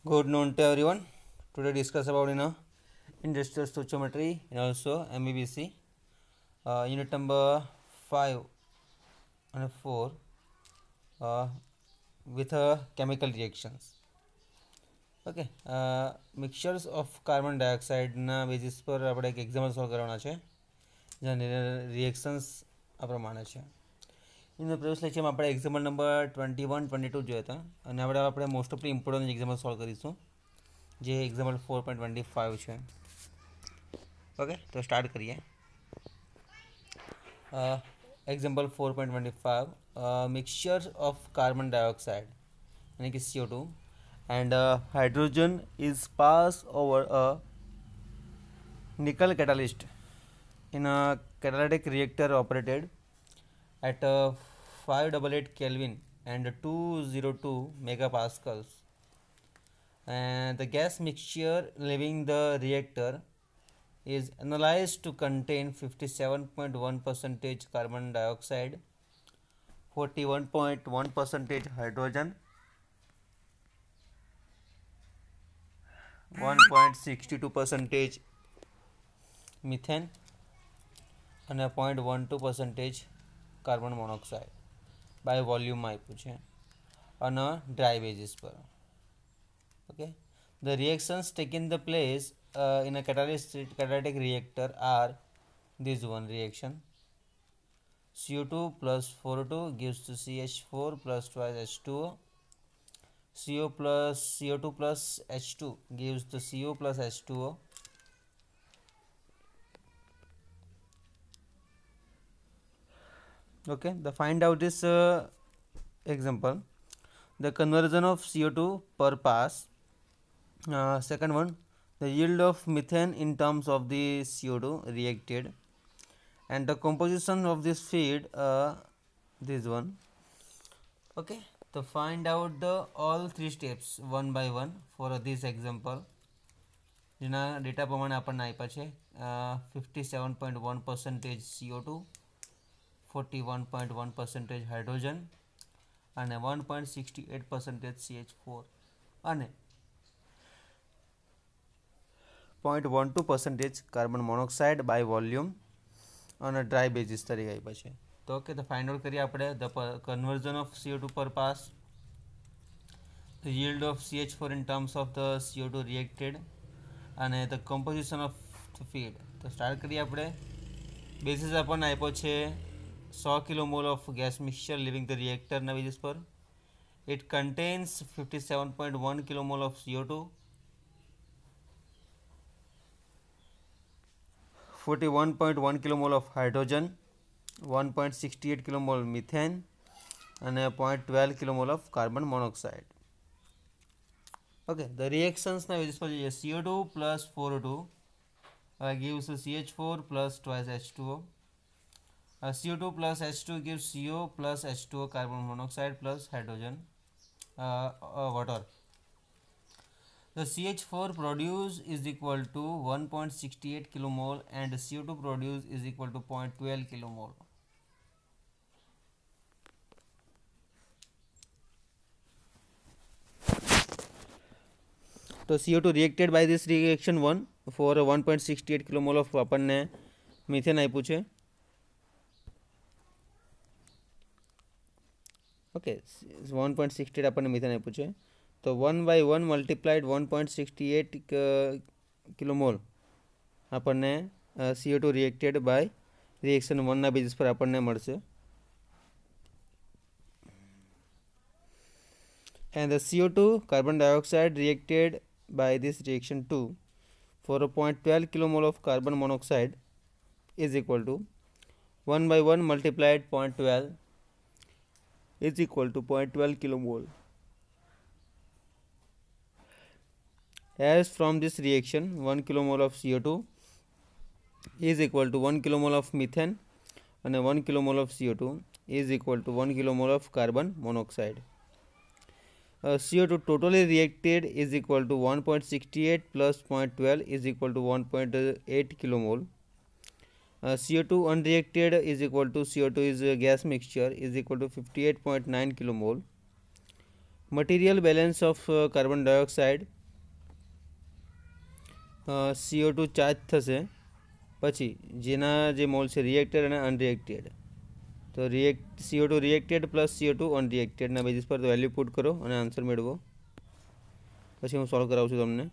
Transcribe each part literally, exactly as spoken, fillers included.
Good noon to everyone. Today discuss about you know industrial stoichiometry and also M B B C. Uh, unit number five and four uh, with uh, chemical reactions. Okay. Uh, mixtures of carbon dioxide ના basis પર આપણે એક example solve કરવાના છે જેના reactions આ પ્રમાણે છે. ઇન ધ પ્રીવિયસ લેક્ચરમાં આપણે example number twenty one twenty two જોયા હતા અને આપણે આપણે મોસ્ટ ઓફલી ઇમ્પોર્ટન્ટ એક્ઝામ્પલ સોલ્વ કરીશું જે example four point twenty five છે. ઓકે, તો સ્ટાર્ટ કરીએ. Example four point twenty five mixture of carbon dioxide यानी कि C O two and uh, hydrogen is passed over a nickel catalyst in a catalytic reactor operated at uh, five hundred eighty-eight Kelvin and two hundred two megapascals, and the gas mixture leaving the reactor is analyzed to contain fifty-seven point one percent carbon dioxide, forty-one point one percent hydrogen, one point six two percent methane અને zero point one two percent carbon monoxide by વોલ્યુમમાં આપ્યું છે અને dry basis પર. Okay, the reactions taking the place in a catalytic catalytic reactor are this one reaction C O two plus four O two gives to C H four plus twice H two O. C O plus C O two plus H two gives the C O plus H two O. Okay, the find out this uh, example, the conversion of C O two per pass. Uh, second one, the yield of methane in terms of the C O two reacted, and the composition of this feed, uh, this one. Okay, to find out the all three steps one by one for uh, this example. જેના data પ્રમાણે આપણને આપ્યા છે fifty seven point one percentage CO two, forty one point one percentage hydrogen અને one point sixty eight percentage C H four અને point one two percentage carbon monoxide by volume અને dry basis તરીકે આપ્યા છે. તો okay, તો find out કરીએ આપણે the conversion of CO two per pass, the yield of C H four in terms of the C O two reacted અને the composition of the feed. તો start કરીએ આપણે. બેઝિસ આપણને આપ્યો છે સો kilo mole of gas mixture leaving the રિએક્ટરના basis પર. It contains fifty seven point one kilo mole of C O two, forty-one point one kilomole of hydrogen, one point six eight kilomole methane and zero point one two kilomole of carbon monoxide. Okay, the reactions now is for C O two plus four O two uh, gives C H four plus twice H two O. Uh, C O two plus H two gives C O plus H two O carbon monoxide plus hydrogen uh, uh, water. The C H four produced is equal to one point six eight kilomole and C O two produced is equal to zero point one two kilomole. So C O two reacted by this reaction one for one point six eight kilomole of આપણને methane આપ્યું છે. Okay, one point six eight આપણને methane આપ્યું છે. તો one by one multiplied one point six eight kilomole આપણને C O two reacted by reaction one ના basis પર આપણને મળશે. And the C O two carbon dioxide reacted by this reaction two for a zero point one two kilomole of carbon monoxide is equal to one by one multiplied zero point one two is equal to zero point one two kilomole. As from this reaction one kilomole of C O two is equal to one kilomole of methane and one kilomole of C O two is equal to one kilomole of carbon monoxide. Uh, C O two totally reacted is equal to one point six eight plus zero point one two is equal to one point eight kilomole. Uh, C O two unreacted is equal to C O two is a gas mixture is equal to fifty-eight point nine kilomole material balance of carbon dioxide CO two charge થશે પછી જેના જે mall છે reacted અને unreacted તો react CO two reacted plus CO two અનરિએક્ટેડના basis પર value put કરો અને આન્સર મેળવો પછી હું સોલ્વ કરાવું છું તમને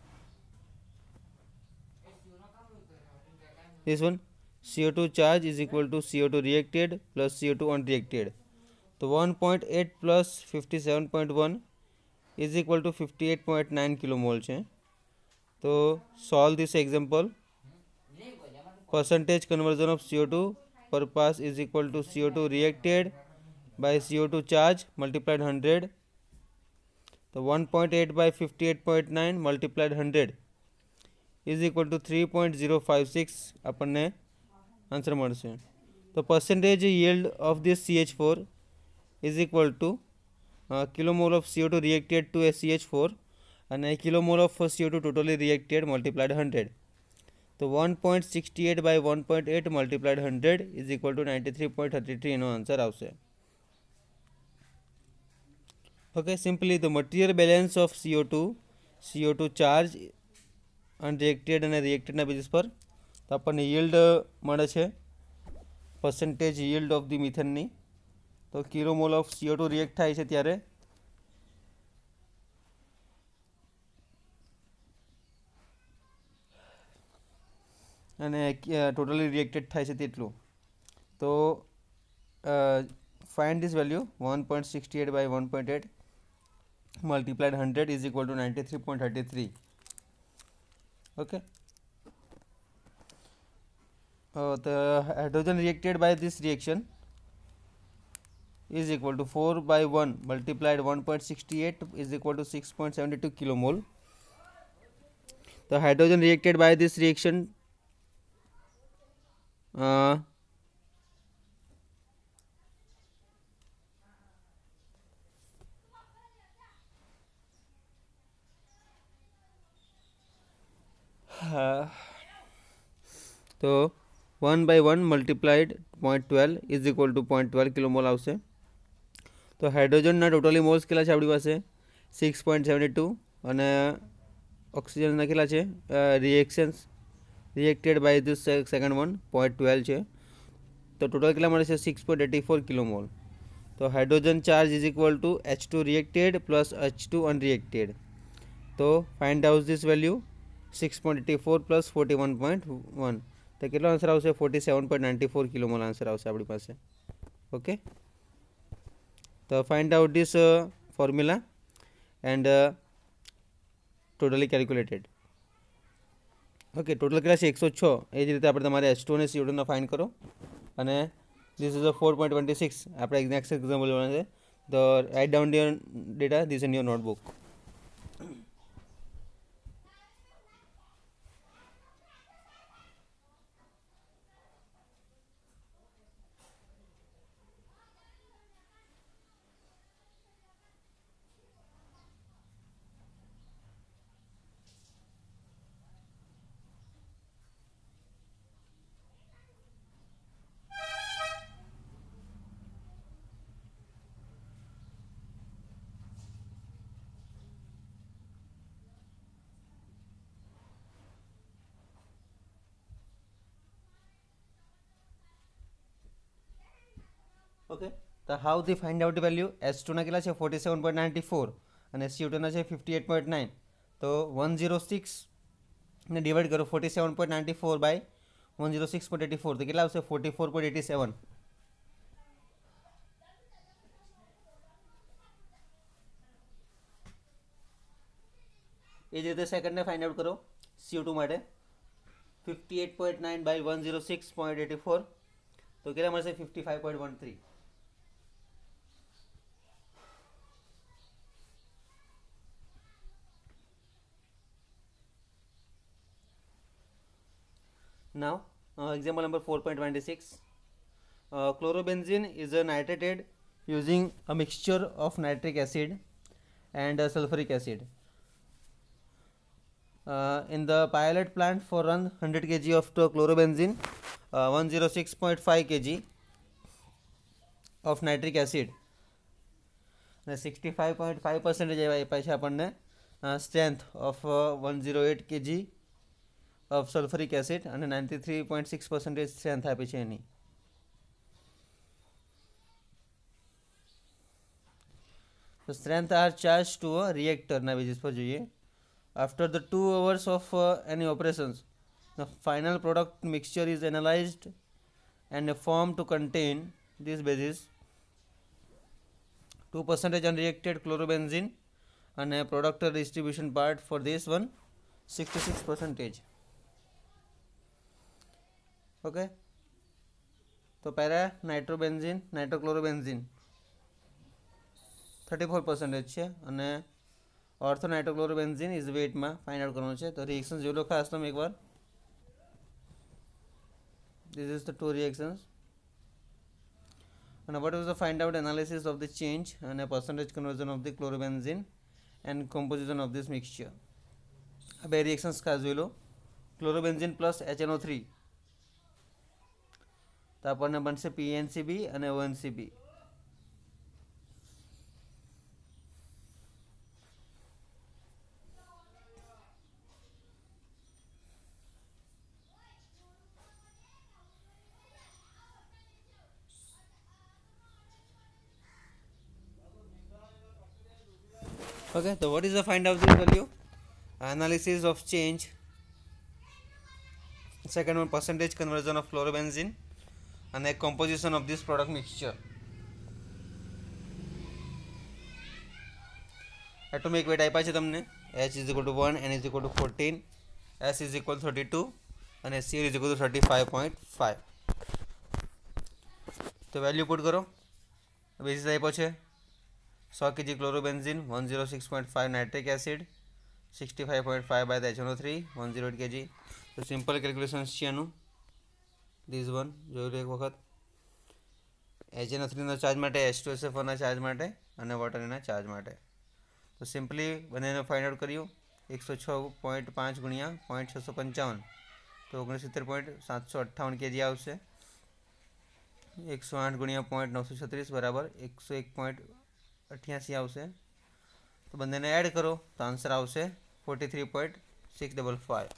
this one C O two charge is equal to C O two reacted plus C O two unreacted तो one point eight plus fifty-seven point one is equal to fifty-eight point nine kilomole છે तो solve this example percentage conversion of C O two per pass is equal to C O two reacted by C O two charge multiplied one hundred तो one point eight by fifty-eight point nine multiplied one hundred is equal to three point zero five six આપણને answer મળશે તો percentage yield of this C H four is equal to uh, kilomole of C O two reacted to a C H four અને kilomole of C O two totally reacted multiplied one hundred તો one point six eight by one point eight multiplied one hundred is equal to ninety-three point three three એનો answer આવશે okay simply the material balance of C O two C O two charge unreacted અને રિએક્ટેડના basis પર તો આપણને yield મળે છે percentage yield of the મિથેનની તો kilomole of C O two react થાય છે ત્યારે અને ટોટલી રિએક્ટેડ થાય છે તેટલું તો find this value one point six eight by one point eight multiplied one hundred is equal to ninety-three point three three okay uh, the hydrogen reacted by this reaction is equal to four by one multiplied one point six eight is equal to six point seven two kilomole the hydrogen reacted by this reaction uh, તો one by one multiplied zero point one two is equal to zero point one two કિલોમોલ આવશે તો હાઇડ્રોજનના totally moles કેટલા છે આપણી પાસે six point seven two અને ઓક્સિજનના કેટલા છે reactions reacted by this second one zero point one two છે તો ટોટલ કેટલા મળે છે six point eight four kilomole તો hydrogen charge is equal to H two reacted plus H two unreacted તો find out this value six point eight four plus forty-one point one તો કેટલો answer આવશે forty-seven point nine four kilomole answer આવશે આપણી પાસે okay તો find out this formula and totally calculated okay total કેટલા છે એકસો છ એ જ રીતે આપણે તમારે H two અને C O two ના ફાઇન્ડ કરો અને this is a four point two six આપણે નેક્સ્ટ એક્ઝામ્પલ લેવાના છે તો write down your data this in your notebook okay તો how the find out value H two ના કેટલા છે forty-seven point nine four અને C O two ના છે fifty-eight point nine તો one oh six ને ડિવાઇડ કરો forty-seven point nine four by one oh six point eight four તો કેટલા આવશે forty-four point eight seven એ જ રીતે સેકન્ડને ફાઇન્ડ આઉટ કરો C O two માટે fifty-eight point nine by one oh six point eight four તો કેટલા મળશે fifty-five point one three Now, uh, example number four point two six. Uh, chlorobenzene is a nitrated using a mixture of nitric acid and uh, sulfuric acid. Uh, in the pilot plant for run one hundred kilograms of the chlorobenzene, uh, one oh six point five kilograms of nitric acid અને sixty five point five percentage એવા આપ્યા છે આપણને strength of one zero eight KG of sulphuric acid અને ninety three point six percentage strength આપી છે એની. So strength are charged to a reactor ના બેઝિસ પર જોઈએ. After the two hours of uh, any operations, the final product mixture is analyzed and formed to contain this basis two percent unreacted chlorobenzene and a product distribution part for this one sixty-six percent. Okay, तो पहला nitrobenzene nitrochlorobenzene thirty four percentage है અને ortho nitrochlorobenzene is વેટમાં find out કરવાનું છે. તો reaction જોઈ લો ખાસ તમે એકવાર. This is the two reactions અને what is the find out analysis of the change અને percentage conversion of the chlorobenzene and composition of this mixture. આ બે રિએક્શન્સ ખાસ જોઈ લો. Chlorobenzene plus H N O three તો આપણને બનશે પીએનસીબી અને ઓએનસીબી. Okay, so what is the find out this value? Analysis of change. Second one, percentage conversion of chlorobenzene and a composition of this product mixture. Atomic weight આપ્યા છે તમને. H is equal to one, N is equal to fourteen, S is equal to thirty-two and C is equal to thirty-five point five. તો value put કરો. Basis આપ્યો છે સો KG chlorobenzene, one zero six point five nitric acid, sixty five point five by the H N O three, one zero eight KG. તો simple calculations છે એનું. This one જોઈ લો એક વખત. એચ એન ઓ થ્રીના ચાર્જ માટે, H two S F ફોરના ચાર્જ માટે અને વોટરના ચાર્જ માટે. તો સિમ્પલી બંનેને ફાઇન્ડ આઉટ કર્યું. એકસો છ પોઈન્ટ પાંચ ગુણ્યા પોઈન્ટ છસો પંચાવન તો ઓગણસિત્તેર પોઈન્ટ સાતસો અઠ્ઠાવન કેજી આવશે. એકસો આઠ ગુણ્યા પોઈન્ટ નવસો છત્રીસ બરાબર એકસો એક પોઈન્ટ અઠ્યાસી આવશે. તો બંનેને એડ કરો તો આન્સર આવશે forty three point six double five.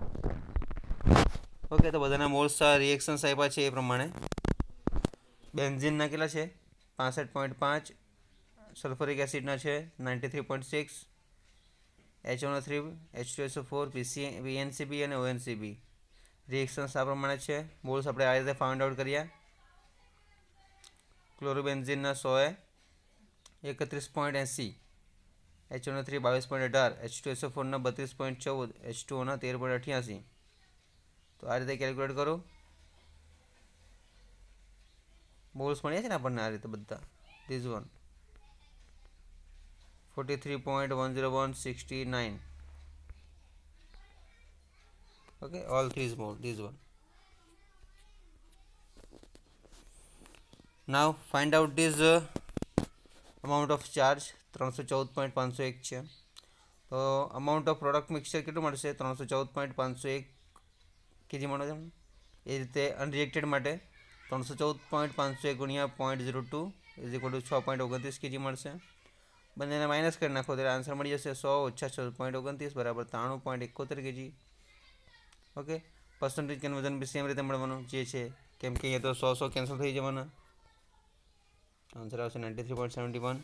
Okay, તો બધાના મોલ્સ રિએક્શન્સ આપ્યા છે એ પ્રમાણે. બેન્ઝીનના કેટલા છે? પાસઠ પોઈન્ટ પાંચ. સલ્ફરિક એસિડના છે ninety three point six. H N O three, H two S O four, PC VNCB અને ઓએનસીબી. રિએક્શન્સ આ પ્રમાણે છે. મોલ્સ આપણે આ રીતે ફાઇન્ડ આઉટ કર્યા. ક્લોરોબેન્ઝીનના સોએ એકત્રીસ પોઈન્ટ એંસી, એચ એન ઓ થ્રી બાવીસ પોઈન્ટ અઢાર, એચ ટુ એસ ઓ ફોરના બત્રીસ પોઈન્ટ ચૌદ, એચ ટુ ઓના તેર પોઈન્ટ અઠ્યાસી. તો આ રીતે કેલ્ક્યુલેટ કરો. મોલ્સ મળ્યા છે ને આપણને આ રીતે બધા. This one forty three point one zero one sixty nine. Okay, all three is mole. This one. Now find out this amount of charge. ત્રણસો ચૌદ પોઈન્ટ પાંચસો એક છે. તો અમાઉન્ટ ઓફ પ્રોડક્ટ મિક્સચર કેટલું મળશે? ત્રણસો ચૌદ પોઈન્ટ પાંચસો એક કેજી મળે છે. એ રીતે અનરિએક્ટેડ માટે ત્રણસો ચૌદ પોઈન્ટ પાંચસો એક ગુણ્યા point zero two is equal to છ પોઈન્ટ ઓગણત્રીસ કેજી મળશે. બંનેને માઇનસ કરી નાખો ત્યારે આન્સર મળી જશે સો ઓછા છ પોઈન્ટ ઓગણત્રીસ બરાબર ત્રાણું પોઈન્ટ એકોતેર KG. Okay, percentage conversion be same રીતે મળવાનું જે છે, કેમ કે અહીંયા તો સો સો કેન્સલ થઈ જવાના. આન્સર આવશે ninety three point seventy one.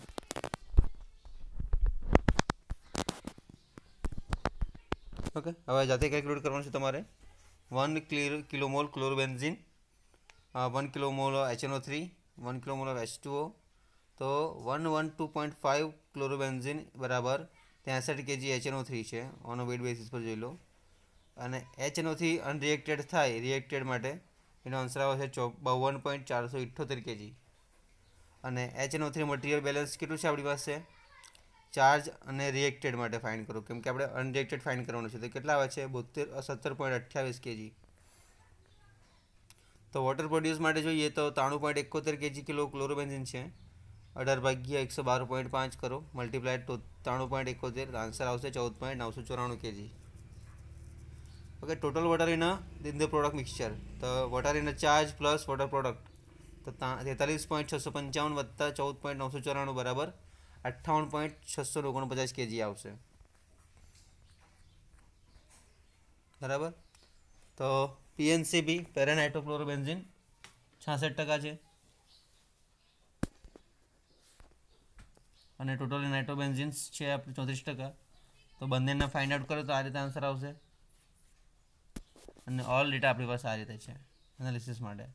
Okay, હવે જાતે કેલ્ક્યુલેટ કરવાનું છે તમારે. One kilomole chlorobenzene, one kilomole H N O three, one kilomole of H two O. તો one one two point five chlorobenzene બરાબર ત્રેસઠ KG H N O three છે. On wet basis પર જોઈ લો. અને H N O three unreacted થાય reacted માટે એનો આન્સર આવે છે બાવન પોઈન્ટ ચારસો ઇઠ્ઠોતેર કેજી. અને H N O three material balance કેટલું છે આપણી પાસે? ચાર્જ અને રિએક્ટેડ માટે ફાઇન્ડ કરો, કેમ કે આપણે અનરિએક્ટેડ ફાઇન્ડ કરવાનું છે. તો કેટલા આવે છે? બોતેર સત્તર પોઈન્ટ અઠ્યાવીસ કેજી. તો વોટર પ્રોડ્યુસ માટે જોઈએ તો ત્રાણું પોઈન્ટ એકોતેર કેજી કિલો ક્લોરોબેન્ઝીન છે. અઢાર ભાગ્યા એકસો બાર પોઈન્ટ પાંચ કરો, મલ્ટીપ્લાય ટુ ત્રાણું પોઈન્ટ એકોતેર, આન્સર આવશે ચૌદ પોઈન્ટ નવસો ચોરાણું KG. Okay, total water in in the product mixture. તો water in charge plus water product તો તેતાલીસ પોઈન્ટ છસો પંચાવન વત્તા ચૌદ પોઈન્ટ નવસો ચોરાણું બરાબર અઠ્ઠાવન પોઈન્ટ છસો ઓગણપચાસ કેજી આવશે. બરાબર. તો પીએનસીબી પેરા નાઇટ્રોક્લોરોબેન્ઝિન છાસઠ ટકા છે અને ટોટલી નાઇટ્રોબેન્ઝિન્સ છે આપણે ચોત્રીસ ટકા. તો બંનેને ફાઇન્ડ આઉટ કરો તો આ રીતે આન્સર આવશે અને ઓલ ડેટા આપણી પાસે આ રીતે છે એનાલિસિસ માટે.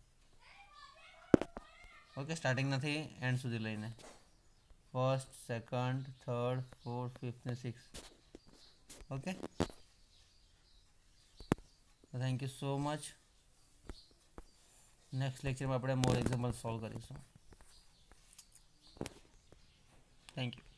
ઓકે, સ્ટાર્ટિંગ નથી એન્ડ સુધી લઈને first, second, third, fourth, fifth ને six. Okay, thank you so much. Next લેક્ચરમાં આપણે મોર એક્ઝામ્પલ સોલ્વ કરીશું. Thank you.